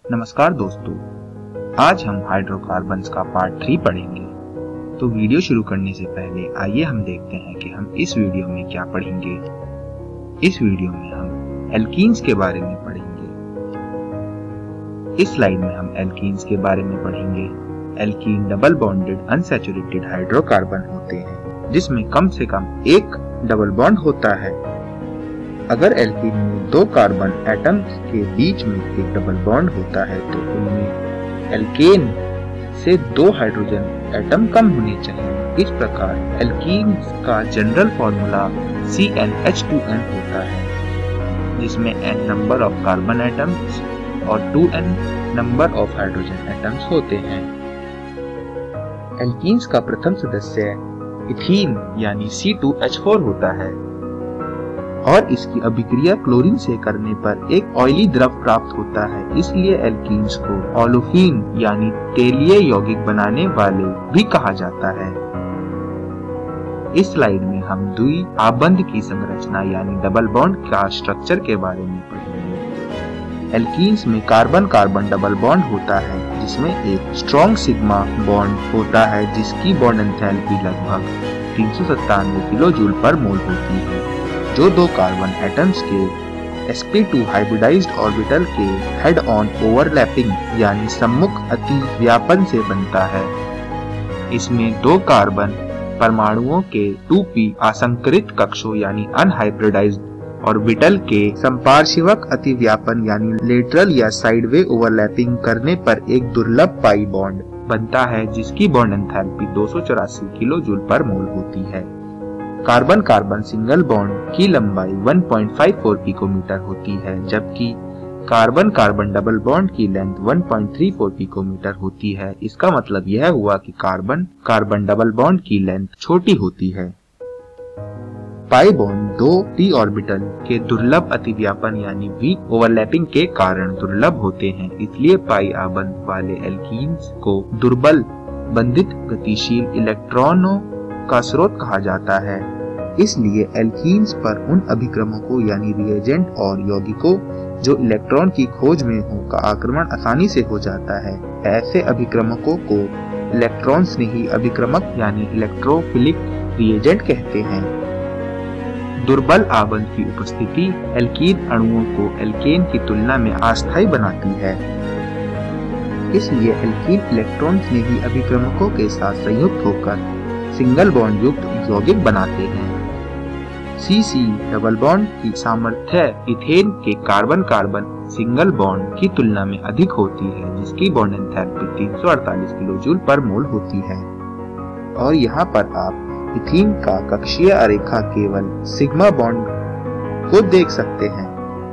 नमस्कार दोस्तों, आज हम हाइड्रोकार्बन्स का पार्ट 3 पढ़ेंगे। तो वीडियो शुरू करने से पहले आइए हम देखते हैं कि हम इस वीडियो में क्या पढ़ेंगे। इस वीडियो में हम एल्कीन्स के बारे में पढ़ेंगे। इस स्लाइड में हम एल्कीन्स के बारे में पढ़ेंगे। Alkene double bonded unsaturated hydrocarbon होते हैं जिसमें कम से कम एक डबल बॉन्ड होता है। अगर एल्कीन में दो कार्बन एटम्स के बीच में एक डबल बॉन्ड होता है तो उनमें एल्केन से दो हाइड्रोजन एटम कम होने चाहिए। इस प्रकार एल्कीन का जनरल फॉर्मूला CnH2n होता है जिसमें n number of carbon atoms और 2n number of hydrogen atoms होते हैं। एल्कीन्स का प्रथम सदस्य इथीन यानी C2H4 होता है और इसकी अभिक्रिया क्लोरीन से करने पर एक ऑयली द्रव प्राप्त होता है। इसलिए एल्कीन्स को ओलोफीन यानी तेलीय यौगिक बनाने वाले भी कहा जाता है। इस स्लाइड में हम द्वि आबंध की संरचना यानी डबल बॉन्ड का स्ट्रक्चर के बारे में पढ़ेंगे। एल्कीन्स में कार्बन कार्बन डबल बॉन्ड होता है जिसमें एक स्ट्रॉन्ग सिग्मा बॉन्ड होता है जिसकी बॉन्ड एंथैल्पी लगभग 397 किलो जूल पर मोल होती है, जो दो कार्बन एटम्स के sp2 हाइब्रिडाइज्ड ऑर्बिटल के हेड ऑन ओवरलैपिंग यानी सम्मुख अतिव्यापन से बनता है। इसमें दो कार्बन परमाणुओं के 2p असंकरित कक्षों यानी अनहाइब्रिडाइज्ड ऑर्बिटल के संपार्श्विक अतिव्यापन यानी लेटरल या साइडवे ओवरलैपिंग करने पर एक दुर्लभ पाई बॉन्ड बनता है जिसकी बॉन्ड एंथैल्पी 284 किलो जूल पर मोल होती है। कार्बन कार्बन सिंगल बॉन्ड की लंबाई 1.54 पिकोमीटर होती है जबकि कार्बन कार्बन डबल बॉन्ड की लेंथ 1.34 पिकोमीटर होती है। इसका मतलब यह हुआ कि कार्बन कार्बन डबल बॉन्ड की लेंथ छोटी होती है। पाई बॉन्ड दो p ऑर्बिटल के दुर्लभ अतिव्यापन यानी वीक ओवरलैपिंग के कारण दुर्लभ होते हैं। इसलिए पाई आबंध वाले एल्कीन्स को दुर्बल बंधित गतिशील इलेक्ट्रॉनों का स्रोत कहा जाता है। इसलिए एल्कीन्स पर उन अभिक्रमकों यानी रिएजेंट और यौगिकों जो इलेक्ट्रॉन की खोज में हो का आक्रमण आसानी से हो जाता है। ऐसे अभिक्रमकों को इलेक्ट्रॉन स्नेही अभिक्रमक यानी इलेक्ट्रोफिलिक रिएजेंट कहते हैं। दुर्बल आबंध की उपस्थिति एल्कीन अणुओं को एल्केन की तुलना में अस्थायी बनाती है। इसलिए एल्कीन इलेक्ट्रॉन स्नेही अभिक्रमकों के साथ संयुक्त होकर सिंगल बॉन्ड युक्त यौगिक बनाते हैं। C डबल बॉन्ड की सामर्थ्य इथेन के कार्बन कार्बन सिंगल बॉन्ड की तुलना में अधिक होती है जिसकी बॉन्ड एंथैल्पी 348 किलो जूल पर मोल होती है। और यहाँ पर आप इथीन का कक्षीय आरेखा केवल सिग्मा बॉन्ड को देख सकते हैं।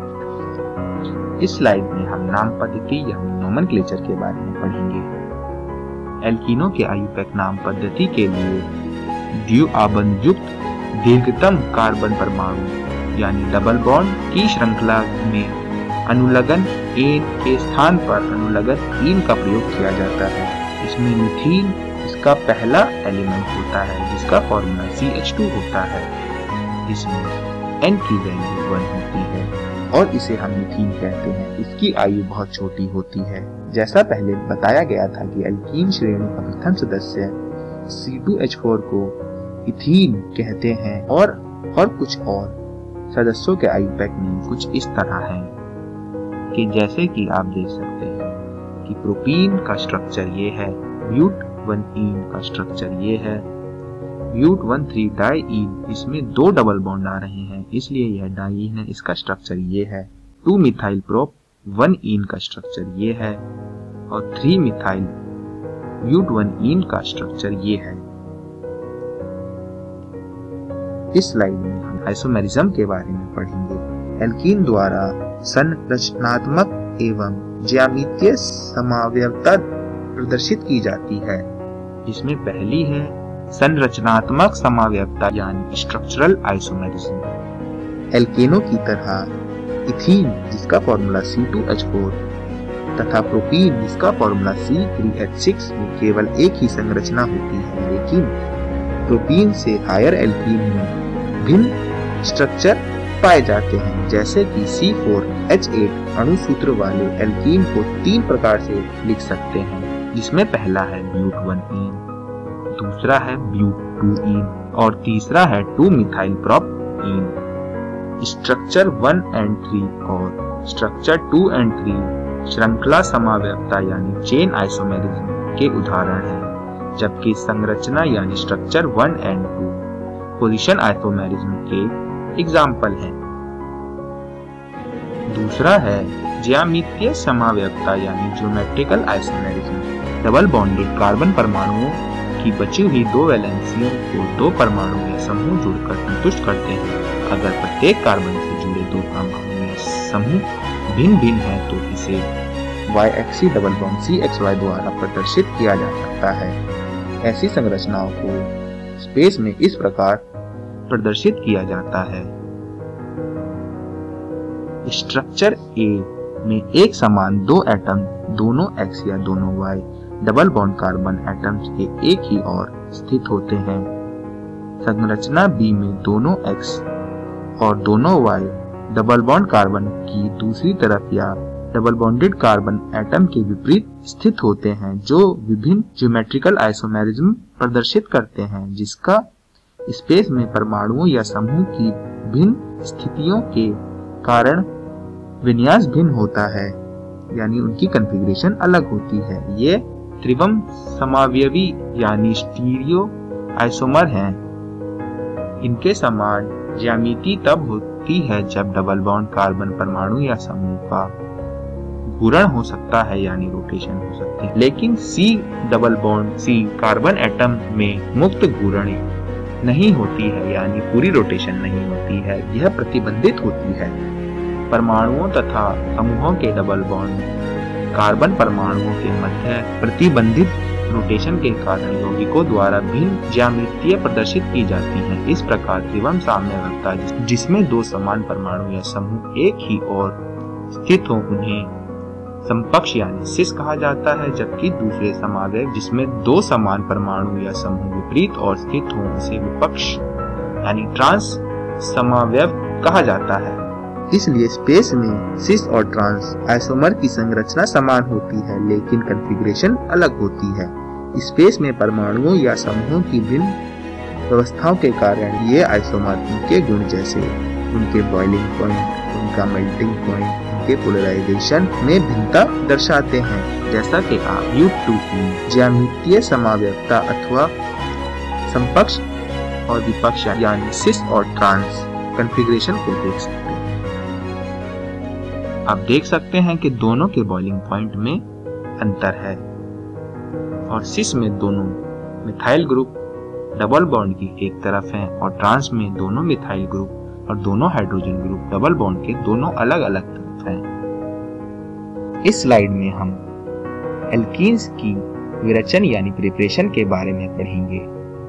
इस स्लाइड में हम नाम पद्धति यानी नोमेनक्लेचर के बारे में पढ़ेंगे। एल्कीनों के आयुपैक नाम पद्धति के लिए द्विआबंध युक्त दीर्घतम कार्बन परमाणु यानी डबल बॉन्ड की श्रृंखला में अनुलग्न एन के स्थान पर अनुलग्न इन का प्रयोग किया जाता है। इसमें मीथीन इसका पहला एलिमेंट होता है जिसका फॉर्मूला CH2 होता है। इसमें n की वैल्यू 1 होती है और इसे हम मीथीन कहते हैं। इसकी आयु बहुत छोटी होती है। जैसा पहले बताया गया था कि एल्कीन श्रेणी का प्रथम सदस्य C2H4 को इथीन कहते हैं और कुछ और सदस्यों के आयुपैक में कुछ इस तरह है कि जैसे कि आप देख सकते हैं कि प्रोपीन का स्ट्रक्चर ये है, ब्यूट-1-ईन का स्ट्रक्चर ये है, ब्यूट-1,3 डाईईन, इसमें दो डबल बॉन्ड आ रहे हैं इसलिए यह डाईईन है। इसका स्ट्रक्चर ये है। 2-मिथाइल प्रोप 1-ईन का स्ट्रक्चर ये है और 3-मिथाइल ब्यूट-1-ईन का स्ट्रक्चर ये है। इस स्लाइड में हम आइसोमेरिज्म के बारे में पढ़ेंगे। एल्कीन द्वारा संरचनात्मक एवं ज्यामितीय समावयवता प्रदर्शित की जाती है। इसमें पहली है संरचनात्मक समावयवता यानी स्ट्रक्चरल आइसोमेरिज्म। एल्केनों की तरह इथीन जिसका फॉर्मूला C2H4 तथा प्रोपीन जिसका फॉर्मूला C3H6 में केवल एक ही संरचना होती है, लेकिन प्रोपीन से हायर एल्कीन में भिन्न स्ट्रक्चर पाए जाते हैं, जैसे कि C4H8 अणु सूत्र वाले एल्कीन को 3 प्रकार से लिख सकते हैं, जिसमें पहला है ब्यूट-1-ईन, दूसरा है ब्यूट-2-ईन और तीसरा है 2-मिथाइल-प्रोप-ईन। स्ट्रक्चर 1 और 3 और स्ट्रक्चर 2 और 3 श्रृंखला समावयवता यानी चेन आइसोमेरिज्म के उदाहरण हैं, जबकि संरचना यानी स्ट्रक्चर 1 और 2 पोजीशन आइसोमेरिज्म के एग्जाम्पल हैं। दूसरा है ज्यामितीय समावयवता यानी geometrical isomerism. Double bonded carbon परमाणुओं की बची हुई 2 वैलेंसियों को 2 परमाणु या समूह जुड़कर संतुष्ट करते हैं। अगर प्रत्येक कार्बन से जुड़े 2 परमाणु या समूह भिन्न भिन्न है तो इसे y-axis डबल बॉन्ड CXY द्वारा प्रदर्शित किया जा सकता है। ऐसी संरचनाओं को स्पेस में इस प्रकार प्रदर्शित किया जाता है। स्ट्रक्चर A में एक समान 2 एटम दोनों X या दोनों Y double bond carbon atoms के एक ही ओर स्थित होते हैं। संरचना B में दोनों X और दोनों Y डबल बॉन्ड कार्बन की दूसरी तरफ या डबल बॉन्डेड कार्बन एटम के विपरीत स्थित होते हैं, जो विभिन्न ज्योमेट्रिकल आइसोमेरिज्म प्रदर्शित करते हैं, जिसका स्पेस में परमाणुओं या समूह की भिन्न स्थितियों के कारण विन्यास भिन्न होता है, यानी उनकी कॉन्फ़िगरेशन अलग होती है। ये त्रिवम समावयवी यानी स्टीरियो आइसोमर हैं। इनके समान ज्यामिति तब होती है जब डबल बॉन्ड कार्बन परमाणु या समूह का घूर्ण हो सकता है यानी रोटेशन हो सकती है, लेकिन C double bond C carbon atom में मुक्त घूर्ण नहीं होती है यानी पूरी रोटेशन नहीं होती है, यह प्रतिबंधित होती है। परमाणुओं तथा समूहों के डबल बॉन्ड कार्बन परमाणुओं के मध्य प्रतिबंधित रोटेशन के कारण यौगिकों द्वारा भिन्न ज्यामितियां प्रदर्शित की जाती हैं। इस प्रकार त्रिवम साम्यावस्था जिसमें 2 समान परमाणु या समूह एक ही ओर स्थित हो उन्हें समपक्ष यानी सिस कहा जाता है, जबकि दूसरे समावयव जिसमें 2 समान परमाणु या समूह विपरीत और स्थित हो उसे विपक्ष यानी ट्रांस समावयव कहा जाता है। इसलिए स्पेस में सिस और ट्रांस आइसोमर की संरचना समान होती है, लेकिन कॉन्फ़िगरेशन अलग होती है। स्पेस में परमाणुओं या समूहों की भिन्न व्यवस्थाओं के कारण ये आइसोमर उनके गुण जैसे उनके बॉइलिंग पॉइंट, उनका मेल्टिंग पॉइंट, के पोलराइजेशन में भिन्नता दर्शाते हैं, जैसा कि आप ब्यूट-2-ईन ज्यामितीय समावयवता अथवा समपक्ष और विपक्ष यानी सिस और ट्रांस कॉन्फ़िगरेशन को देख सकते हैं। आप देख सकते हैं कि दोनों के बॉइलिंग पॉइंट में अंतर है और सिस में दोनों मिथाइल ग्रुप डबल बॉन्ड की एक तरफ हैं और ट्रांस में दोनों मिथाइल ग्रुप और दोनों हाइड्रोजन ग्रुप डबल बॉन्ड के दोनों अलग अलग तरफ हैं। इस स्लाइड में हम एल्कीन्स की विरचन यानी प्रिपरेशन के बारे में पढ़ेंगे।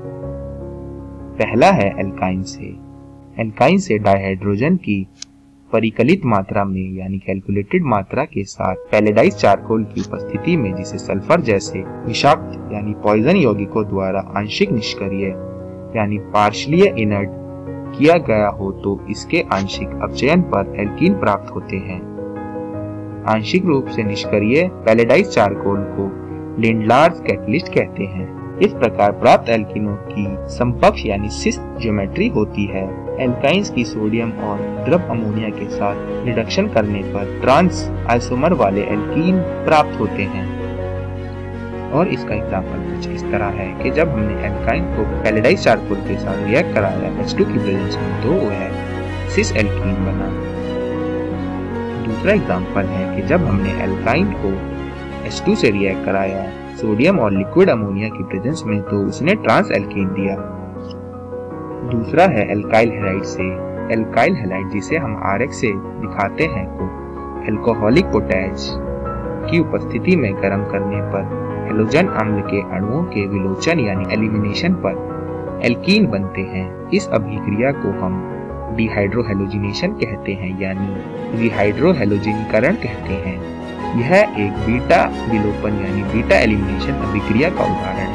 पहला है एल्काइन से। एल्काइन से डाइहाइड्रोजन की परिकलित मात्रा में यानी कैलकुलेटेड मात्रा के साथ पैलेडाइज चारकोल की उपस्थिति में, जिसे सल्फर जैसे विषाक्त यानी पॉइजन यौगिकों द्वारा आंशिक निष्क्रिय यानी पार्शियली इनर्ट किया गया हो, तो इसके आंशिक अपचयन पर एल्कीन प्राप्त होते हैं। आंशिक रूप से निष्क्रिय पैलेडाइज चारकोल को लिंडलार्स कैटलिस्ट कहते हैं। इस प्रकार प्राप्त एल्कीनों की समपक्ष यानी सिस ज्योमेट्री होती है। एल्काइंस की सोडियम और द्रव अमोनिया के साथ रिडक्शन करने पर ट्रांस आइसोमर वाले एल्कीन प्राप्त होते हैं। और इसका एग्जाम्पल कुछ इस तरह है कि जब हमने एल्काइन को पैलेडाइज चारकोल के साथ रिएक्ट कराया H2 की प्रेजेंस में, तो वह सिस एल्कीन बना। दूसरा एग्जाम्पल है कि जब हमने एल्काइन को H2 से रिएक्ट कराया सोडियम और लिक्विड अमोनिया की प्रेजेंस में, तो उसने ट्रांस एल्कीन दिया। दूसरा है एल्काइल हैलाइड से। एल्काइल हैलाइड जिसे हम RX से दिखाते हैं को एल्कोहलिक पोटैश की उपस्थिति में गर्म करने पर हेलोजन अम्ल के अणुओं के विलोचन यानी एलिमिनेशन पर एल्कीन बनते हैं। इस अभिक्रिया को हम डिहाइड्रोहेलोजिनेशन कहते हैं यानी डिहाइड्रोहेलोजिनीकरण कहते हैं। यह एक बीटा विलोपन यानी बीटा एलिमिनेशन अभिक्रिया का उदाहरण है,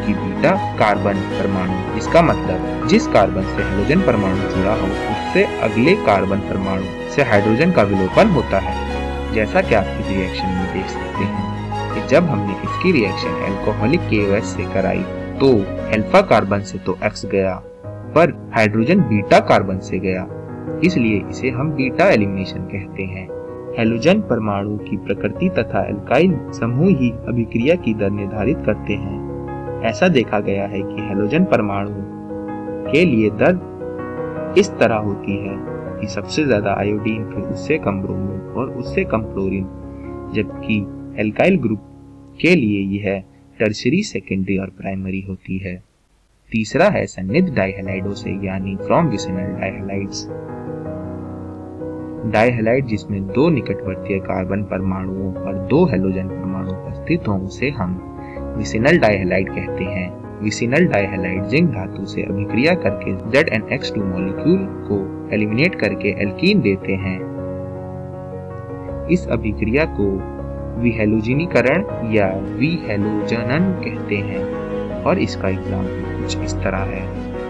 कि बीटा कार्बन परमाणु, इसका मतलब जिस कार्बन से हाइड्रोजन परमाणु जुड़ा हो उससे अगले कार्बन परमाणु से हाइड्रोजन का विलोपन होता है। जैसा कि आप इस रिएक्शन में देख सकते हैं कि जब हमने इसकी रिएक्शन अल्कोहलिक KOH से कराई तो अल्फा कार्बन से तो X गया पर हाइड्रोजन बीटा कार्बन से गया, इसलिए इसे हम बीटा एलिमिनेशन कहते हैं। हैलोजन परमाणु की प्रकृति तथा एल्काइल समूह ही अभिक्रिया की दर निर्धारित करते हैं। ऐसा देखा गया है कि हैलोजन परमाणु के लिए दर इस तरह होती है कि सबसे ज्यादा आयोडीन, फिर उससे कम ब्रोमीन और उससे कम क्लोरीन, जबकि एल्काइल ग्रुप के लिए यह टर्शियरी, सेकेंडरी और प्राइमरी होती है। तीसरा है सन्निध डाइहैलाइडों से यानी फ्रॉम विसिनल डाइहैलाइड्स। डाइहैलाइड जिसमें दो निकटवर्तीय कार्बन परमाणुओं और दो हैलोजन परमाणु उपस्थित हों उसे हम विसिनल डाइहैलाइड कहते हैं। विसिनल डाइहैलाइड जिंक धातु से अभिक्रिया करके ZnH2 मॉलिक्यूल को एलिमिनेट करके एल्कीन देते हैं। इस अभिक्रिया को विहैलोजीनीकरण या विहैलोजनन कहते हैं और इसका एग्जाम्पल कुछ इस तरह है।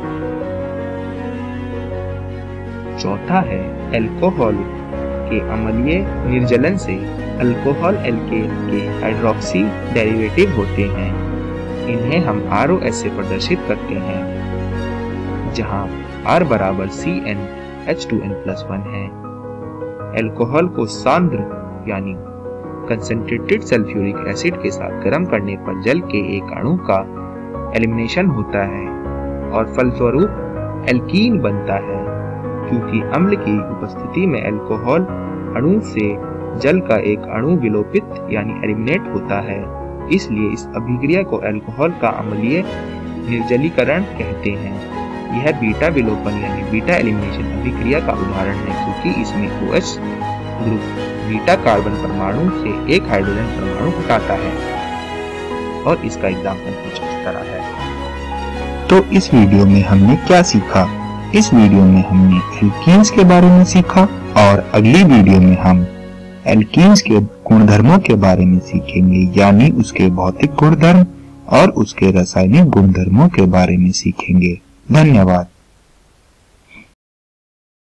चौथा है अल्कोहल के अम्लीय निर्जलन से अल्कोहल एल्केन के हाइड्रोक्सी डेरिवेटिव होते हैं। इन्हें हम ROH से प्रदर्शित करते हैं जहां R बराबर CnH2n+1 है। अल्कोहल को सांद्र यानी कंसंट्रेटेड सल्फ्यूरिक एसिड के साथ गर्म करने पर जल के एक अणु का एलिमिनेशन होता है और फलस्वरूप एल्कीन बनता है। क्योंकि अम्ल की उपस्थिति में अल्कोहल अणु से जल का एक अणु विलोपित यानी एलिमिनेट होता है, इसलिए इस अभिक्रिया को अल्कोहल का अम्लीय निर्जलीकरण कहते हैं। यह बीटा विलोपन यानी बीटा एलिमिनेशन अभिक्रिया का उदाहरण है क्योंकि इसमें OH ग्रुप बीटा कार्बन परमाणु से एक हाइड्रोजन परमाणु हटाता है और इसका एग्जाम्पल कुछ इस तरह है। तो इस वीडियो में हमने क्या सीखा? इस वीडियो में हमने एल्कीन्स के बारे में सीखा और अगली वीडियो में हम एल्कीन्स के गुणधर्मों के बारे में सीखेंगे, यानी उसके भौतिक गुणधर्म और उसके रासायनिक गुणधर्मों के बारे में सीखेंगे। धन्यवाद।